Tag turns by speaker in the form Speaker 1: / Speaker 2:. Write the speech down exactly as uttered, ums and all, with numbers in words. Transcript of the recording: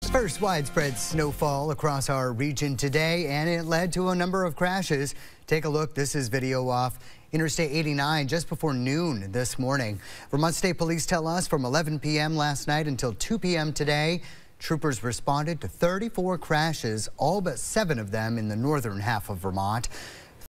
Speaker 1: First widespread snowfall across our region today, and it led to a number of crashes. Take a look. This is video off Interstate eighty-nine just before noon this morning. Vermont State Police tell us from eleven p m last night until two p m today, troopers responded to thirty-four crashes, all but seven of them in the northern half of Vermont.